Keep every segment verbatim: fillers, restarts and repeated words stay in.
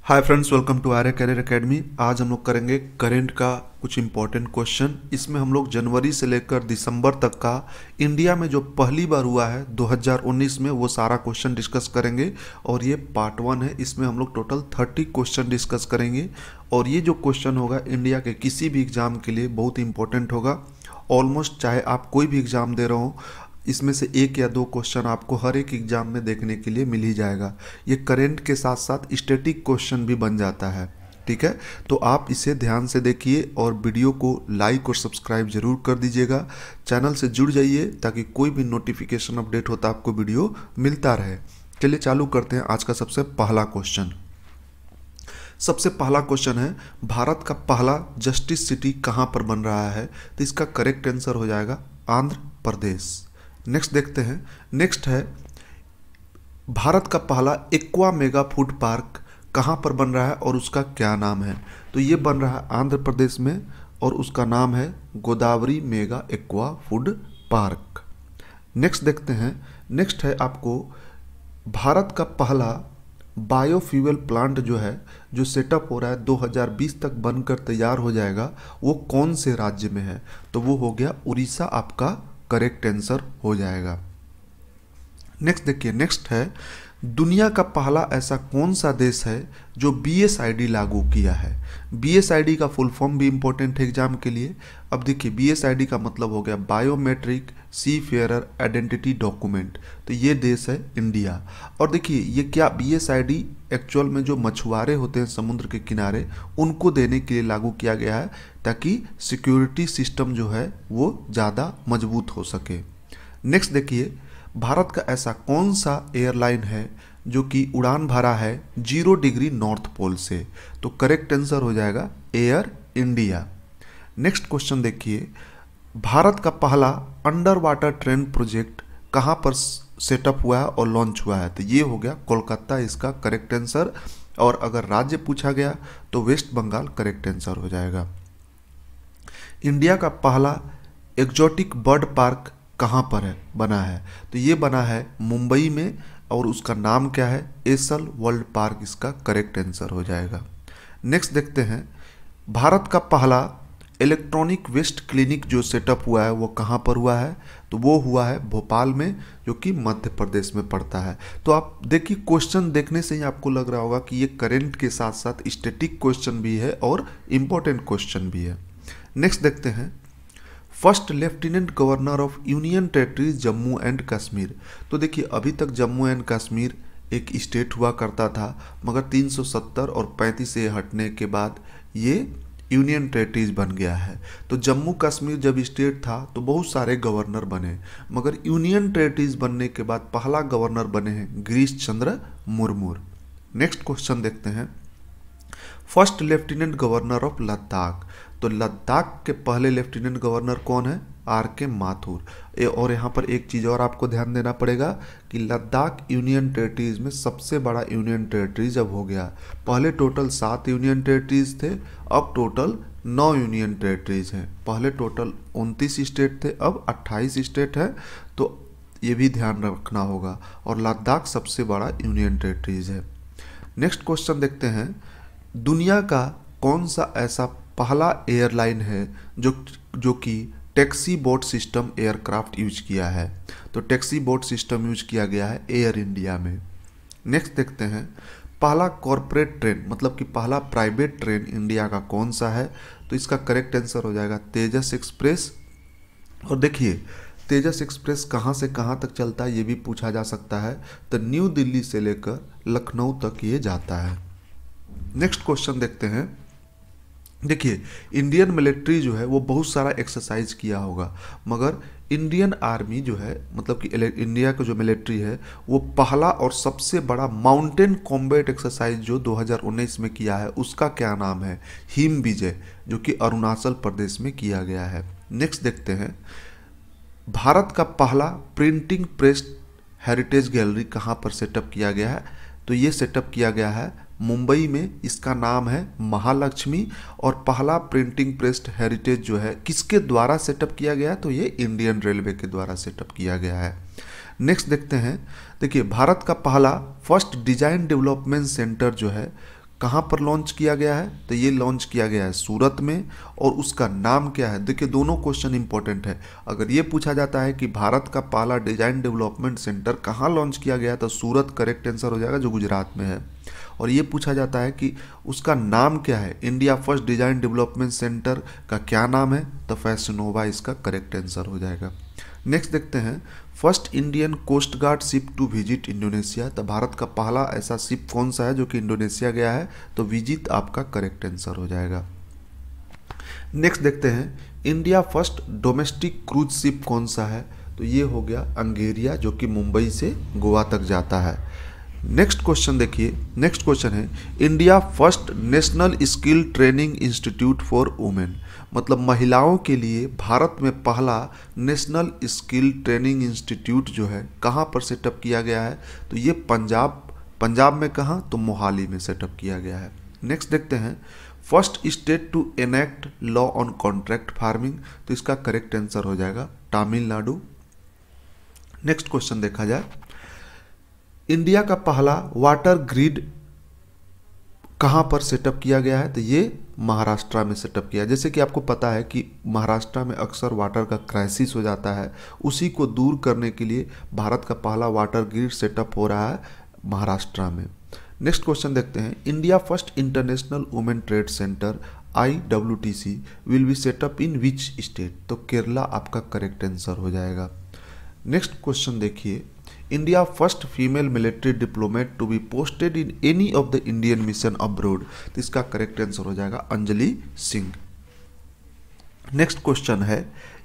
Hi friends, welcome to Arya career academy. आज हम लोग करेंगे करंट का कुछ इंपॉर्टेंट क्वेश्चन। इसमें हम लोग जनवरी से लेकर दिसंबर तक का इंडिया में जो पहली बार हुआ है दो हज़ार उन्नीस में वो सारा क्वेश्चन डिस्कस करेंगे। और ये पार्ट वन है, इसमें हम लोग टोटल थर्टी क्वेश्चन डिस्कस करेंगे। और ये जो क्वेश्चन होगा इंडिया के किसी भी एग्जाम के लिए बहुत इंपॉर्टेंट होगा। ऑलमोस्ट चाहे आप कोई भी एग्ज़ाम दे रहे हो, इसमें से एक या दो क्वेश्चन आपको हर एक एग्जाम में देखने के लिए मिल ही जाएगा। ये करंट के साथ साथ स्टैटिक क्वेश्चन भी बन जाता है, ठीक है। तो आप इसे ध्यान से देखिए और वीडियो को लाइक और सब्सक्राइब जरूर कर दीजिएगा। चैनल से जुड़ जाइए ताकि कोई भी नोटिफिकेशन अपडेट होता आपको वीडियो मिलता रहे। चलिए चालू करते हैं आज का सबसे पहला क्वेश्चन। सबसे पहला क्वेश्चन है, भारत का पहला जस्टिस सिटी कहाँ पर बन रहा है? तो इसका करेक्ट आंसर हो जाएगा आंध्र प्रदेश। नेक्स्ट देखते हैं। नेक्स्ट है, भारत का पहला एक्वा मेगा फूड पार्क कहाँ पर बन रहा है और उसका क्या नाम है? तो ये बन रहा है आंध्र प्रदेश में और उसका नाम है Godavari mega aqua food park. Next देखते हैं। नेक्स्ट है आपको, भारत का पहला बायोफ्यूल प्लांट जो है जो सेटअप हो रहा है दो हज़ार बीस तक बनकर तैयार हो जाएगा, वो कौन से राज्य में है? तो वो हो गया उड़ीसा, आपका करेक्ट आंसर हो जाएगा। नेक्स्ट देखिए। नेक्स्ट है, दुनिया का पहला ऐसा कौन सा देश है जो बी एस आई डी लागू किया है? बी एस आई डी का फुल फॉर्म भी इंपॉर्टेंट है एग्जाम के लिए। अब देखिए, बी एस आई डी का मतलब हो गया biometric seafarer identity document. तो ये देश है इंडिया। और देखिए, ये क्या B S I D actual में जो मछुआरे होते हैं समुद्र के किनारे, उनको देने के लिए लागू किया गया है ताकि सिक्योरिटी सिस्टम जो है वो ज़्यादा मजबूत हो सके। नेक्स्ट देखिए, भारत का ऐसा कौन सा एयरलाइन है जो कि उड़ान भरा है जीरो डिग्री नॉर्थ पोल से? तो करेक्ट आंसर हो जाएगा एयर इंडिया। नेक्स्ट क्वेश्चन देखिए, भारत का पहला अंडर वाटर ट्रेन प्रोजेक्ट कहाँ पर सेटअप हुआ है और लॉन्च हुआ है? तो ये हो गया कोलकाता, इसका करेक्ट आंसर। और अगर राज्य पूछा गया तो वेस्ट बंगाल करेक्ट आंसर हो जाएगा। इंडिया का पहला एक्जोटिक बर्ड पार्क कहाँ पर है बना है? तो ये बना है मुंबई में और उसका नाम क्या है? एसल वर्ल्ड पार्क, इसका करेक्ट आंसर हो जाएगा। नेक्स्ट देखते हैं, भारत का पहला इलेक्ट्रॉनिक वेस्ट क्लिनिक जो सेटअप हुआ है वो कहाँ पर हुआ है? तो वो हुआ है भोपाल में, जो कि मध्य प्रदेश में पड़ता है। तो आप देखिए, क्वेश्चन देखने से ही आपको लग रहा होगा कि ये करंट के साथ साथ स्टैटिक क्वेश्चन भी है और इम्पोर्टेंट क्वेश्चन भी है। नेक्स्ट देखते हैं, first lieutenant governor of union territories Jammu and Kashmir. तो देखिए, अभी तक जम्मू एंड कश्मीर एक स्टेट हुआ करता था, मगर तीन सौ सत्तर और पैंतीस से हटने के बाद ये यूनियन टेरिटरीज बन गया है। तो जम्मू कश्मीर जब स्टेट था तो बहुत सारे गवर्नर बने, मगर यूनियन टेरिटरीज बनने के बाद पहला गवर्नर बने हैं गिरीश चंद्र मुर्मू। नेक्स्ट क्वेश्चन देखते हैं, first lieutenant governor of Ladakh. तो लद्दाख के पहले लेफ्टिनेंट गवर्नर कौन है? आर के माथुर। और यहाँ पर एक चीज़ और आपको ध्यान देना पड़ेगा कि लद्दाख यूनियन टेरिटरीज में सबसे बड़ा यूनियन टेरिटरीज अब हो गया। पहले टोटल सात यूनियन टेरिटरीज थे, अब टोटल नौ यूनियन टेरिटरीज हैं। पहले टोटल उनतीस स्टेट थे, अब अट्ठाईस स्टेट है। तो ये भी ध्यान रखना होगा। और लद्दाख सबसे बड़ा यूनियन टेरिटरीज है। नेक्स्ट क्वेश्चन देखते हैं, दुनिया का कौन सा ऐसा पहला एयरलाइन है जो जो कि taxi bot system aircraft use किया है? तो टैक्सी बोट सिस्टम यूज किया गया है एयर इंडिया में। नेक्स्ट देखते हैं, पहला कॉरपोरेट ट्रेन मतलब कि पहला प्राइवेट ट्रेन इंडिया का कौन सा है? तो इसका करेक्ट आंसर हो जाएगा तेजस एक्सप्रेस। और देखिए, तेजस एक्सप्रेस कहाँ से कहाँ तक चलता है ये भी पूछा जा सकता है। तो न्यू दिल्ली से लेकर लखनऊ तक ये जाता है। नेक्स्ट क्वेश्चन देखते हैं। देखिए, इंडियन मिलिट्री जो है वो बहुत सारा एक्सरसाइज किया होगा, मगर इंडियन आर्मी जो है मतलब कि इंडिया का जो मिलिट्री है वो पहला और सबसे बड़ा माउंटेन कॉम्बैट एक्सरसाइज जो दो हज़ार उन्नीस में किया है उसका क्या नाम है? हिम विजय, जो कि अरुणाचल प्रदेश में किया गया है। नेक्स्ट देखते हैं, भारत का पहला प्रिंटिंग प्रेस हेरिटेज गैलरी कहाँ पर सेटअप किया गया है? तो ये सेटअप किया गया है मुंबई में, इसका नाम है महालक्ष्मी। और पहला प्रिंटिंग प्रेस हेरिटेज जो है किसके द्वारा सेटअप किया गया है? तो ये इंडियन रेलवे के द्वारा सेटअप किया गया है। नेक्स्ट देखते हैं, देखिए, भारत का पहला फर्स्ट डिजाइन डेवलपमेंट सेंटर जो है कहाँ पर लॉन्च किया गया है, तो ये लॉन्च किया गया है सूरत में। और उसका नाम क्या है, देखिए दोनों क्वेश्चन इंपॉर्टेंट है। अगर ये पूछा जाता है कि भारत का पहला डिजाइन डेवलपमेंट सेंटर कहाँ लॉन्च किया गया, तो सूरत करेक्ट आंसर हो जाएगा, जो गुजरात में है। और ये पूछा जाता है कि उसका नाम क्या है, India first design development centre का क्या नाम है, तो फैशनोवा इसका करेक्ट आंसर हो जाएगा। नेक्स्ट देखते हैं, first Indian coast guard ship to visit Indonesia. तो भारत का पहला ऐसा शिप कौन सा है जो कि इंडोनेशिया गया है, तो विजित आपका करेक्ट आंसर हो जाएगा। नेक्स्ट देखते हैं, India first domestic cruise ship कौन सा है, तो ये हो गया अंगेरिया, जो कि मुंबई से गोवा तक जाता है। नेक्स्ट क्वेश्चन देखिए, नेक्स्ट क्वेश्चन है, India first national skill training institute for women. मतलब महिलाओं के लिए भारत में पहला नेशनल स्किल ट्रेनिंग इंस्टीट्यूट जो है कहाँ पर सेटअप किया गया है, तो ये पंजाब पंजाब में कहाँ, तो मोहाली में सेटअप किया गया है। नेक्स्ट देखते हैं, first state to enact law on contract farming, तो इसका करेक्ट आंसर हो जाएगा तमिलनाडु। नेक्स्ट क्वेश्चन देखा जाए, इंडिया का पहला वाटर ग्रिड कहाँ पर सेटअप किया गया है, तो ये महाराष्ट्र में सेटअप किया है। जैसे कि आपको पता है कि महाराष्ट्र में अक्सर वाटर का क्राइसिस हो जाता है, उसी को दूर करने के लिए भारत का पहला वाटर ग्रिड सेटअप हो रहा है महाराष्ट्र में। नेक्स्ट क्वेश्चन देखते हैं, India first international women trade centre I W T C will be setup in which state, तो केरला आपका करेक्ट आंसर हो जाएगा। नेक्स्ट क्वेश्चन देखिए, India first female military diplomat to be posted in any of the Indian mission abroad, तो इसका correct answer हो जाएगा Anjali Singh. Next question है,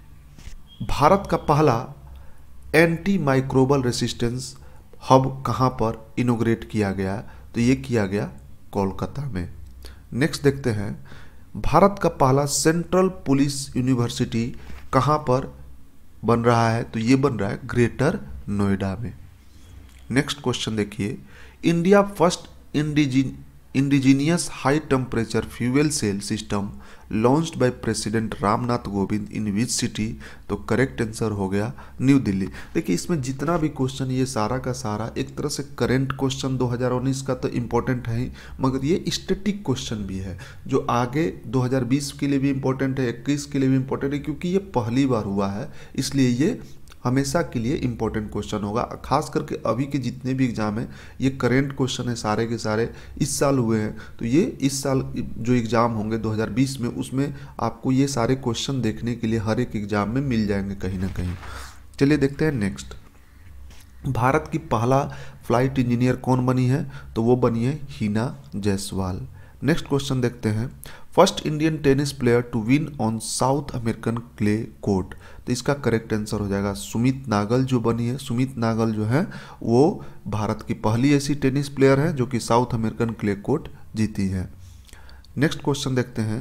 भारत का पहला एंटी माइक्रोबल रेसिस्टेंस हब कहाँ पर इनोग्रेट किया गया, तो ये किया गया कोलकाता में। नेक्स्ट देखते हैं, भारत का पहला सेंट्रल पुलिस यूनिवर्सिटी कहाँ पर बन रहा है, तो ये बन रहा है ग्रेटर नोएडा में। नेक्स्ट क्वेश्चन देखिए, India first indigen indigenous high temperature fuel cell system launched by president Ramnath Kovind in which city, तो करेक्ट आंसर हो गया न्यू दिल्ली। देखिए इसमें जितना भी क्वेश्चन, ये सारा का सारा एक तरह से करेंट क्वेश्चन दो हज़ार उन्नीस का तो इम्पोर्टेंट है ही, मगर ये स्टैटिक क्वेश्चन भी है जो आगे दो हज़ार बीस के लिए भी इम्पोर्टेंट है, इक्कीस के लिए भी इम्पोर्टेंट है, क्योंकि ये पहली बार हुआ है, इसलिए ये हमेशा के लिए इम्पोर्टेंट क्वेश्चन होगा। खास करके अभी के जितने भी एग्जाम हैं ये करेंट क्वेश्चन है, सारे के सारे इस साल हुए हैं, तो ये इस साल जो एग्ज़ाम होंगे दो हज़ार बीस में, उसमें आपको ये सारे क्वेश्चन देखने के लिए हर एक एग्ज़ाम में मिल जाएंगे कहीं ना कहीं। चलिए देखते हैं नेक्स्ट, भारत की पहला फ्लाइट इंजीनियर कौन बनी है, तो वो बनी है हिना जायसवाल। नेक्स्ट क्वेश्चन देखते हैं, first Indian tennis player to win on South American clay court, तो इसका करेक्ट आंसर हो जाएगा सुमित नागल जो बनी है। सुमित नागल जो है वो भारत की पहली ऐसी टेनिस प्लेयर है जो कि साउथ अमेरिकन क्ले कोर्ट जीती है। नेक्स्ट क्वेश्चन देखते हैं,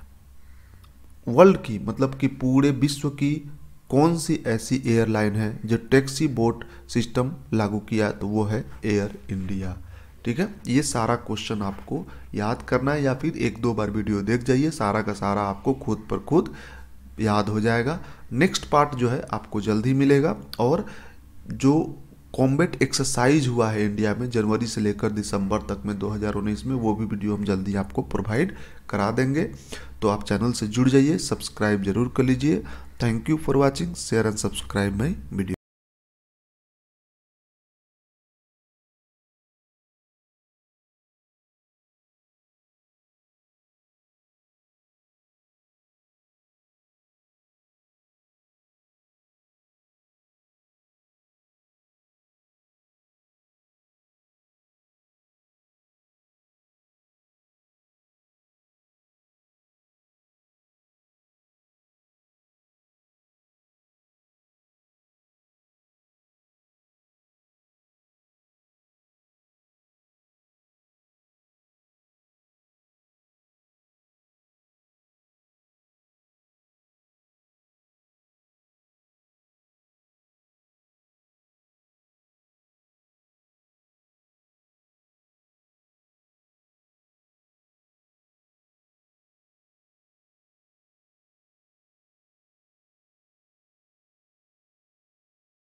वर्ल्ड की मतलब कि पूरे विश्व की कौन सी ऐसी एयरलाइन है जो टैक्सी बोट सिस्टम लागू किया, तो वो है एयर इंडिया। ठीक है, ये सारा क्वेश्चन आपको याद करना है या फिर एक दो बार वीडियो देख जाइए, सारा का सारा आपको खुद पर खुद याद हो जाएगा। नेक्स्ट पार्ट जो है आपको जल्द ही मिलेगा, और जो कॉम्बैट एक्सरसाइज हुआ है इंडिया में जनवरी से लेकर दिसंबर तक में दो हज़ार उन्नीस में, वो भी वीडियो हम जल्दी आपको प्रोवाइड करा देंगे। तो आप चैनल से जुड़ जाइए, सब्सक्राइब जरूर कर लीजिए। Thank you for watching, share and subscribe my video.